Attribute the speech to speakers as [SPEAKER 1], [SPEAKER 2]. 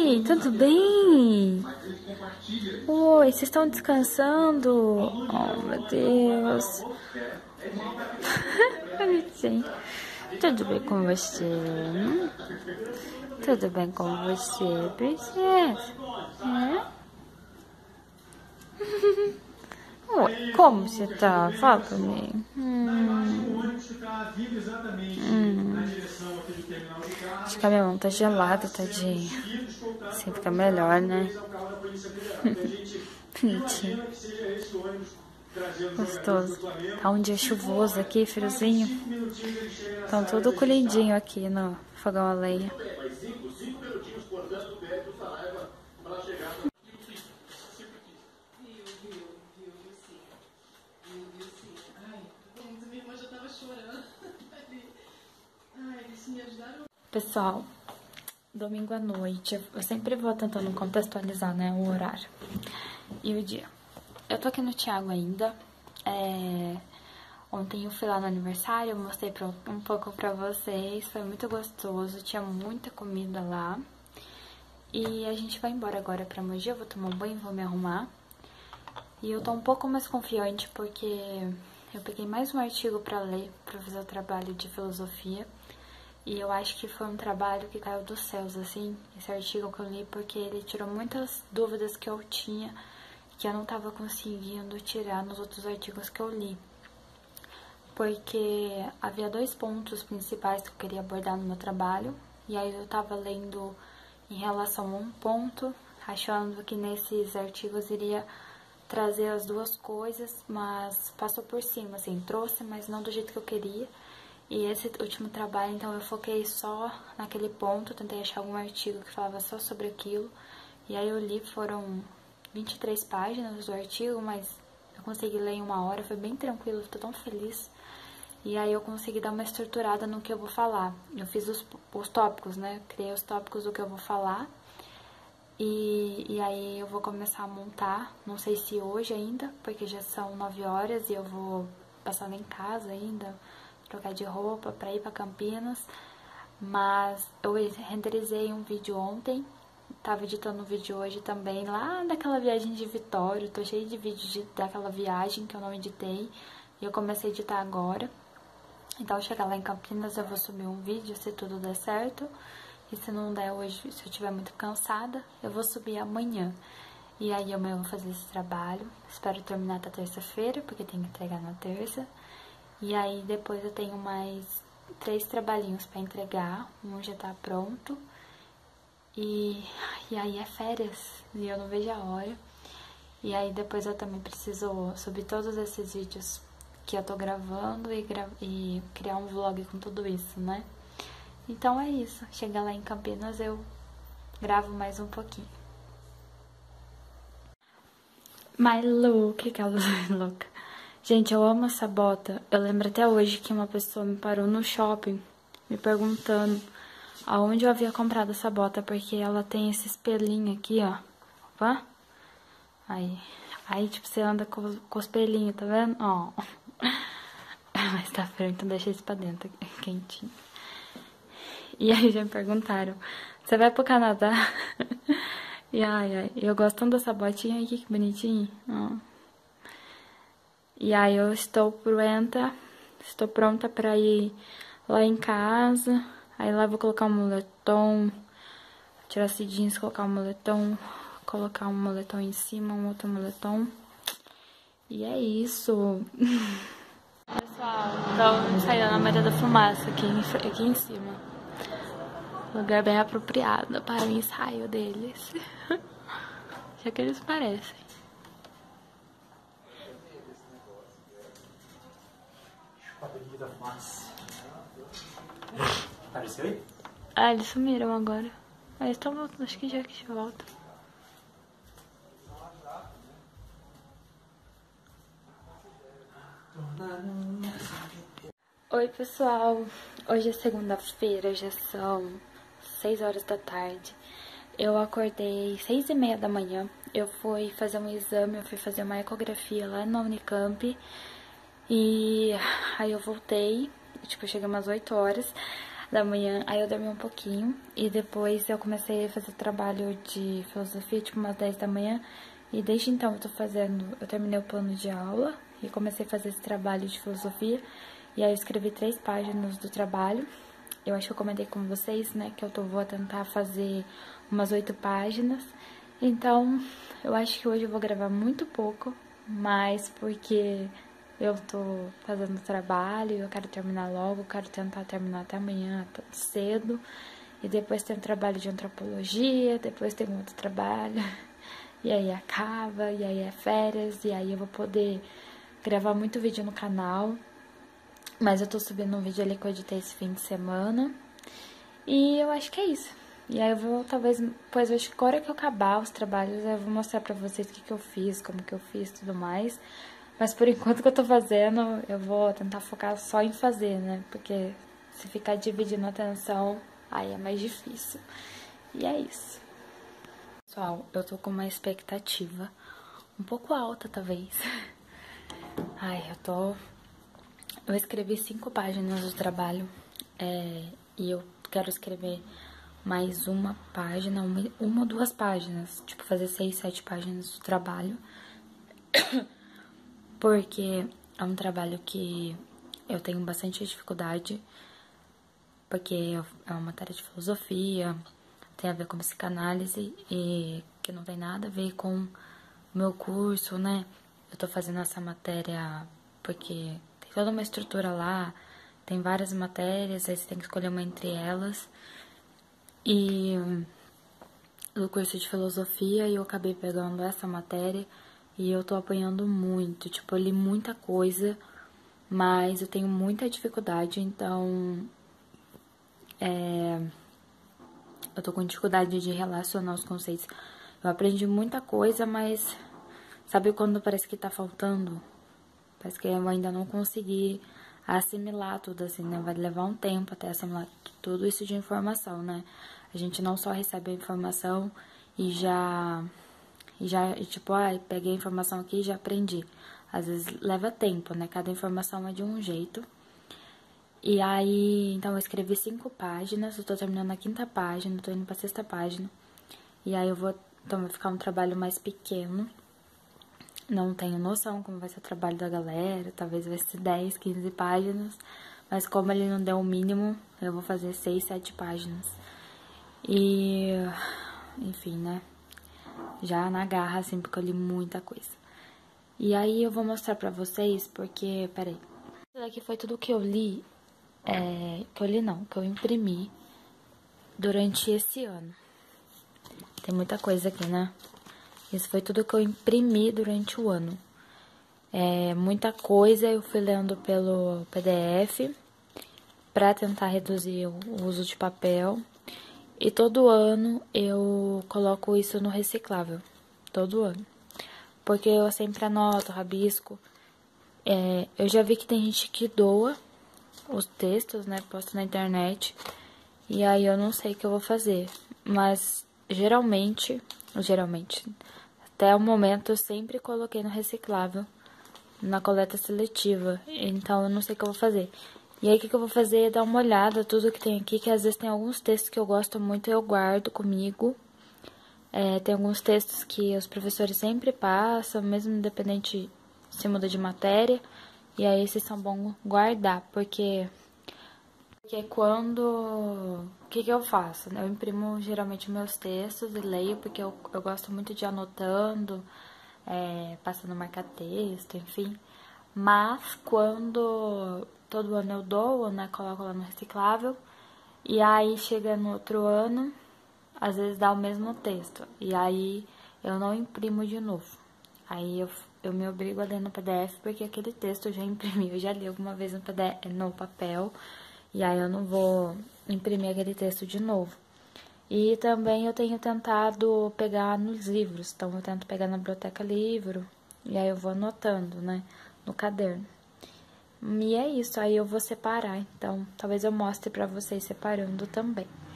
[SPEAKER 1] Oi, tudo bem? Oi, vocês estão descansando? Oh, meu Deus. Bonitinho. Tudo bem com você? Tudo bem com você, princesa? Oi, como você tá? Fala pra mim. Acho que a minha mão tá gelada, tadinha. Assim fica melhor, né? Bonitinho. Gostoso. Tá um dia chuvoso aqui, friozinho. Estão tudo colhidinho aqui no fogão a lenha. Pessoal, domingo à noite, eu sempre vou tentando contextualizar, né, o horário e o dia. Eu tô aqui no Thiago ainda. Ontem eu fui lá no aniversário, eu mostrei um pouco pra vocês, foi muito gostoso, tinha muita comida lá. E a gente vai embora agora pra Mogi, eu vou tomar um banho, vou me arrumar. E eu tô um pouco mais confiante porque eu peguei mais um artigo pra ler, pra fazer o trabalho de filosofia. E eu acho que foi um trabalho que caiu dos céus, assim, esse artigo que eu li, porque ele tirou muitas dúvidas que eu tinha, que eu não tava conseguindo tirar nos outros artigos que eu li. Porque havia 2 pontos principais que eu queria abordar no meu trabalho, e aí eu tava lendo em relação a um ponto, achando que nesses artigos iria trazer as 2 coisas, mas passou por cima, assim, trouxe, mas não do jeito que eu queria. E esse último trabalho, então, eu foquei só naquele ponto, tentei achar algum artigo que falava só sobre aquilo. E aí eu li, foram 23 páginas do artigo, mas eu consegui ler em 1 hora, foi bem tranquilo, tô tão feliz. E aí eu consegui dar uma estruturada no que eu vou falar. Eu fiz os tópicos, né? Criei os tópicos do que eu vou falar. E aí eu vou começar a montar, não sei se hoje ainda, porque já são 9 horas e eu vou passar lá em casa ainda, trocar de roupa pra ir pra Campinas. Mas eu renderizei um vídeo ontem, tava editando um vídeo hoje também, lá daquela viagem de Vitória. Tô cheia de vídeos daquela viagem que eu não editei e eu comecei a editar agora. Então, chegar lá em Campinas, eu vou subir um vídeo, se tudo der certo. E se não der hoje, se eu estiver muito cansada, eu vou subir amanhã. E aí, amanhã eu vou fazer esse trabalho. Espero terminar até terça-feira, porque tem que entregar na terça. E aí, depois eu tenho mais 3 trabalhinhos pra entregar. Um já tá pronto. E aí é férias, e eu não vejo a hora. E aí, depois eu também preciso subir todos esses vídeos que eu tô gravando e criar um vlog com tudo isso, né? Então é isso. Chegar lá em Campinas eu gravo mais um pouquinho. My look, que luz louca. Gente, eu amo essa bota. Eu lembro até hoje que uma pessoa me parou no shopping me perguntando aonde eu havia comprado essa bota, porque ela tem esse espelhinho aqui, ó. Opa. Aí tipo, você anda com o espelhinho, tá vendo? Ó. Mas tá frio, então deixa isso pra dentro, quentinho. E aí já me perguntaram, você vai pro Canadá? E ai, eu gosto tanto dessa botinha aqui, que bonitinho. Ó. E aí eu estou pronta pra ir lá em casa. Aí lá eu vou colocar um moletom, tirar esse jeans, colocar um moletom em cima, um outro moletom. E é isso. Pessoal, então saindo na Maria da Fumaça aqui em cima. Lugar bem apropriado para o ensaio deles. Já que eles parecem.
[SPEAKER 2] Da Fumaça. Apareceu aí?
[SPEAKER 1] Ah, eles sumiram agora. Eles estão voltando, acho que já que volta. Oi, pessoal. Hoje é segunda-feira, já são 6 horas da tarde. Eu acordei 6h30 da manhã. Eu fui fazer um exame, eu fui fazer uma ecografia lá na Unicamp. E aí eu voltei, tipo, eu cheguei umas 8 horas. da manhã, aí eu dormi um pouquinho e depois eu comecei a fazer trabalho de filosofia, tipo umas 10 da manhã, e desde então eu terminei o plano de aula e comecei a fazer esse trabalho de filosofia, e aí eu escrevi 3 páginas do trabalho. Eu acho que eu comentei com vocês, né, que vou tentar fazer umas 8 páginas, então eu acho que hoje eu vou gravar muito pouco, mas porque eu tô fazendo trabalho e eu quero terminar logo, eu quero tentar terminar até amanhã cedo. E depois tem um trabalho de antropologia, depois tem outro trabalho. E aí acaba, e aí é férias, e aí eu vou poder gravar muito vídeo no canal. Mas eu tô subindo um vídeo ali que eu editei esse fim de semana. E eu acho que é isso. E aí eu vou, talvez, depois eu acho que agora que eu acabar os trabalhos, eu vou mostrar pra vocês o que eu fiz, como que eu fiz e tudo mais. Mas por enquanto que eu tô fazendo, eu vou tentar focar só em fazer, né? Porque se ficar dividindo a atenção, aí é mais difícil. E é isso. Pessoal, eu tô com uma expectativa um pouco alta, talvez. Ai, eu escrevi 5 páginas do trabalho, e eu quero escrever mais uma página, uma ou 2 páginas, tipo, fazer 6, 7 páginas do trabalho. Porque é um trabalho que eu tenho bastante dificuldade, porque é uma matéria de filosofia, tem a ver com psicanálise e que não tem nada a ver com o meu curso, né? Eu tô fazendo essa matéria porque tem toda uma estrutura lá, tem várias matérias, aí você tem que escolher uma entre elas. E do curso de filosofia, e eu acabei pegando essa matéria e eu tô apanhando muito, tipo, eu li muita coisa, mas eu tenho muita dificuldade, então eu tô com dificuldade de relacionar os conceitos. Eu aprendi muita coisa, mas sabe quando parece que tá faltando? Parece que eu ainda não consegui assimilar tudo assim, né? Vai levar um tempo até assimilar tudo isso de informação, né? A gente não só recebe a informação e tipo, peguei a informação aqui e já aprendi. Às vezes leva tempo, né? Cada informação é de um jeito. E aí, então eu escrevi 5 páginas, eu tô terminando a 5ª página, tô indo pra 6ª página. E aí então vai ficar um trabalho mais pequeno. Não tenho noção como vai ser o trabalho da galera, talvez vai ser 10, 15 páginas. Mas como ele não deu o mínimo, eu vou fazer 6, 7 páginas. E, enfim, né? Já na garra, assim, porque eu li muita coisa. E aí eu vou mostrar pra vocês, porque, peraí. Isso daqui foi tudo que eu li, que eu imprimi durante esse ano. Tem muita coisa aqui, né? Isso foi tudo que eu imprimi durante o ano. Muita coisa eu fui lendo pelo PDF pra tentar reduzir o uso de papel. E todo ano eu coloco isso no reciclável. Todo ano. Porque eu sempre anoto, rabisco. Eu já vi que tem gente que doa os textos, né? Posta na internet. E aí eu não sei o que eu vou fazer. Mas geralmente, até o momento eu sempre coloquei no reciclável, na coleta seletiva. Então eu não sei o que eu vou fazer. E aí o que eu vou fazer é dar uma olhada tudo que tem aqui, que às vezes tem alguns textos que eu gosto muito e eu guardo comigo. Tem alguns textos que os professores sempre passam, mesmo independente se muda de matéria. E aí esses são bons guardar, porque quando... O que eu faço? Eu imprimo geralmente meus textos e leio, porque eu gosto muito de ir anotando, passando marca-texto, enfim. Mas quando todo ano eu dou, né, coloco lá no reciclável, e aí chega no outro ano, às vezes dá o mesmo texto, e aí eu não imprimo de novo. Aí eu me obrigo a ler no PDF, porque aquele texto eu já imprimi, eu já li alguma vez no papel, e aí eu não vou imprimir aquele texto de novo. E também eu tenho tentado pegar nos livros, então eu tento pegar na biblioteca livro, e aí eu vou anotando, né, no caderno. E é isso, aí eu vou separar, então talvez eu mostre pra vocês separando também.